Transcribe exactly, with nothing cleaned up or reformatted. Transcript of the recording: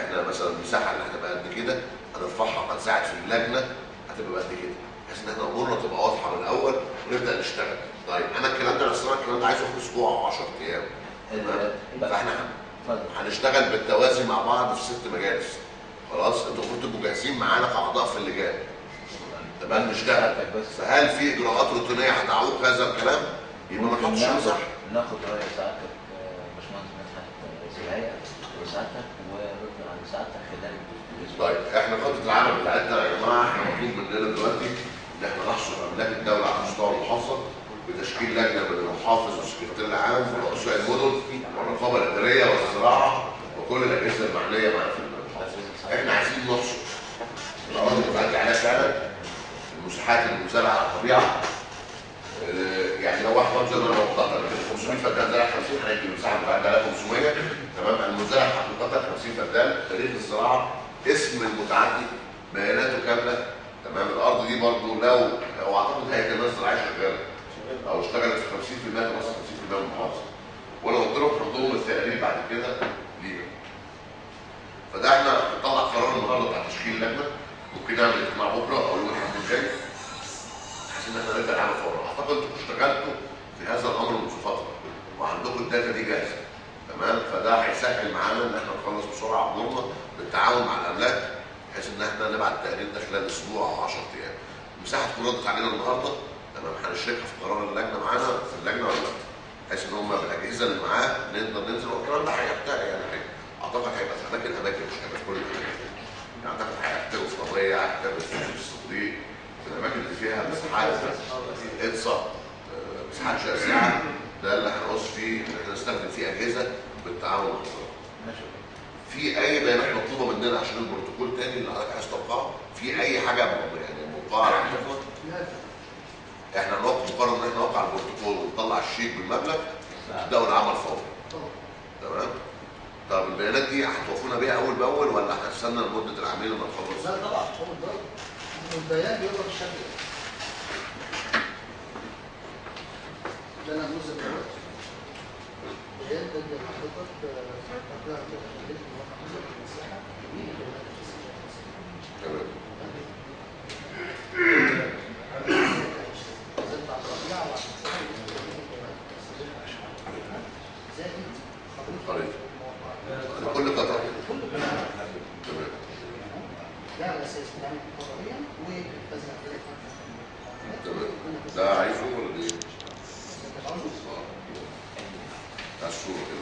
احنا مثلا المساحه اللي هتبقى قد كده هنرفعها، هنساعد في اللجنه هتبقى قد كده، بحيث ان احنا امورنا تبقى واضحه من الاول ونبدا نشتغل. طيب انا الكلام ده بس الكلام ده عايز ياخد اسبوع او عشرة ايام. فاحنا هنشتغل بالتوازي مع بعض في ست مجالس. خلاص انتوا المفروض تبقوا جاهزين معانا كاعضاء في اللجان. تمام نشتغل. فهل في اجراءات روتينيه هتعوق هذا الكلام؟ يبقى ما نحطش صح. ناخد راي سعادتك باشمهندس مدحت رئيس الهيئه وسعادتك ورد على سعادتك خلال الاسبوع. طيب احنا خطه العمل بتاعتنا يا جماعه احنا مطلوب مننا دلوقتي ان احنا نحصر املاك الدوله على مستوى المحافظه بتشكيل لجنه من المحافظ والسكرتير العام ورؤساء المدن والرقابه الاداريه والزراعه وكل الاجهزه المعنيه معانا في المحافظه. احنا عايزين نحصر الاراضي اللي بتعدي عليها فعلا، المساحات المزرعه على الطبيعه. اه يعني لو واحد زي ما انا وضحت قبل كده خمسمية فدان زرع خمسين هيدي المساحه بتاعت ألف وخمسمية. تمام المزرعه حقيقه خمسين فدان، تاريخ الزراعه، اسم المتعدي، بياناته كامله. تمام الارض دي برضه لو هو اعتقد هيئه الناس الزراعيه شغاله او اشتغلت في خمسين في المية خلاص خمسين في المية من المحافظه، ولو قلت لهم حطوهم التقرير بعد كده لينا. فده احنا هنطلع قرار النهارده بتاع تشكيل لجنه، ممكن نعمل اجتماع بكره او يوم الاحد الجاي بحيث ان احنا نبدا نعمل فورا. اعتقد انتوا اشتغلتوا في هذا الامر منذ فتره وعندكم الداتا دي جاهزه. تمام فده هيسهل معانا ان احنا نخلص بسرعه امورنا بالتعاون مع الاملاك بحيث ان احنا نبعت التقرير ده خلال اسبوع او عشرة ايام. المساحه تكون ردت علينا النهارده. تمام هنشركها في قرار اللجنه معانا في اللجنه ولا لا؟ بحيث ان هم بالاجهزه اللي معاه نقدر ننزل والكلام ده هيحتاج يعني اعتقد هيبقى في اماكن اماكن مش هيبقى في كل الاماكن. يعني اعتقد هيحتاج في طبيه، هيحتاج في الصديق، في الاماكن اللي فيها مساحات اقصى مساحات شاسعه. ده اللي هنعوز فيه ان احنا نستخدم فيه اجهزه بالتعاون مع الوزاره. في اي بيانات مطلوبه مننا عشان البروتوكول تاني اللي حضرتك عايز توقعه؟ في اي حاجه يعني موقعه؟ احنا هنوقف مقرر ان احنا نوقع البروتوكول ونطلع الشيك بالمبلغ ونبداوا العمل فورا. تمام؟ طب البيانات دي هتوقفونا بيها اول باول ولا هنستنى لمده العامين لما نخلص؟ لا طبعا اول باول. البيان بيقدر بالشكل ده. ده نموذج دلوقتي. البيان ده اللي حضرتك هتلاقي المساحه تمام. خريطة لكل قطعة. تمام. ده على اساس بنعمل قطعيا وبزنق تمام. ده عايزه ولا ايه؟ ده الصورة كده.